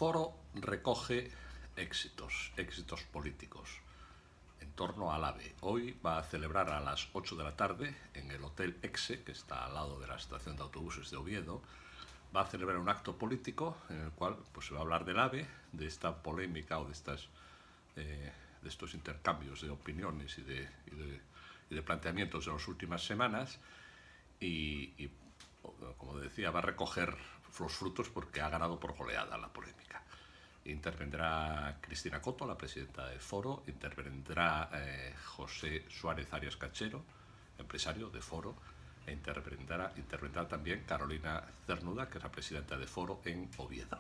Foro recoge éxitos políticos en torno al AVE. Hoy va a celebrar a las 8 de la tarde en el Hotel Exe, que está al lado de la estación de autobuses de Oviedo. Va a celebrar un acto político en el cual pues, se va a hablar del AVE, de esta polémica o de estos intercambios de opiniones y de planteamientos de las últimas semanas y, como decía, va a recoger los frutos porque ha ganado por goleada la polémica. Intervendrá Cristina Coto, la presidenta de Foro, intervendrá José Suárez Arias Cachero, empresario de Foro, e intervendrá también Carolina Cernuda, que es la presidenta de Foro en Oviedo.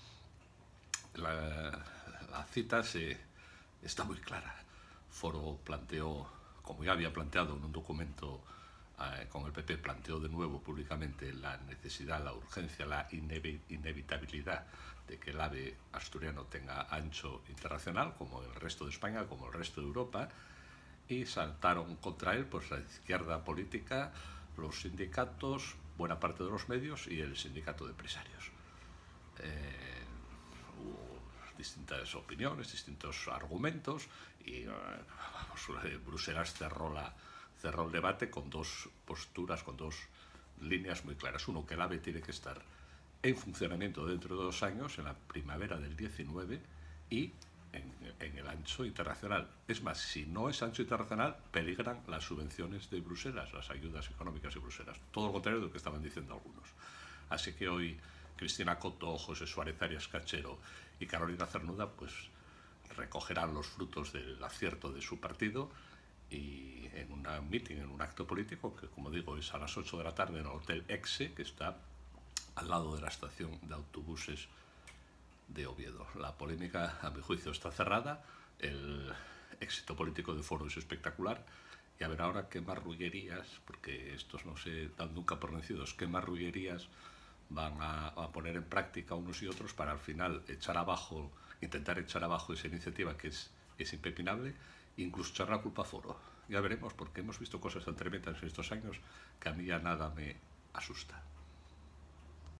La cita está muy clara. Foro planteó, como ya había planteado en un documento con el PP, planteó de nuevo públicamente la necesidad, la urgencia, la inevitabilidad de que el AVE asturiano tenga ancho internacional, como el resto de España, como el resto de Europa, y saltaron contra él pues la izquierda política, los sindicatos, buena parte de los medios y el sindicato de empresarios. Hubo distintas opiniones, distintos argumentos y Bruselas cerró el debate con dos posturas, con dos líneas muy claras. Uno, que el AVE tiene que estar en funcionamiento dentro de 2 años, en la primavera del 19, y en el ancho internacional. Es más, si no es ancho internacional, peligran las subvenciones de Bruselas, las ayudas económicas de Bruselas. Todo lo contrario de lo que estaban diciendo algunos. Así que hoy Cristina Coto, José Suárez Arias Cachero y Carolina Cernuda pues recogerán los frutos del acierto de su partido y en un meeting, en un acto político que, como digo, es a las 8 de la tarde en el Hotel Exe, que está al lado de la estación de autobuses de Oviedo. La polémica, a mi juicio, está cerrada. El éxito político de Foro es espectacular. Y a ver ahora qué marrullerías, porque estos no se dan nunca por vencidos, qué marrullerías van a poner en práctica unos y otros para al final intentar echar abajo esa iniciativa que es impepinable, e incluso echar la culpa a Foro. Ya veremos, porque hemos visto cosas tan tremendas en estos años que a mí ya nada me asusta.